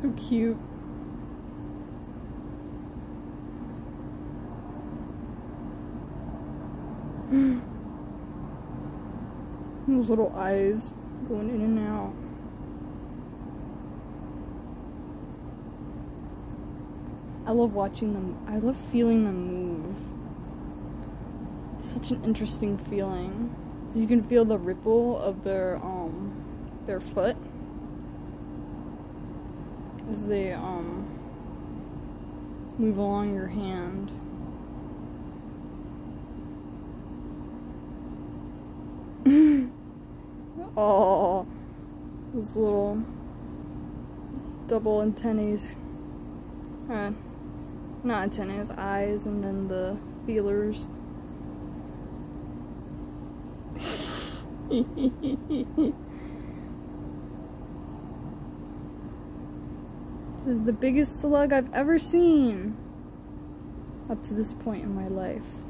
So cute. Those little eyes going in and out. I love watching them. I love feeling them move. It's such an interesting feeling. So you can feel the ripple of their foot as they move along your hand. Oh, those little double antennae. Not antennae, eyes, and then the feelers. This is the biggest slug I've ever seen up to this point in my life.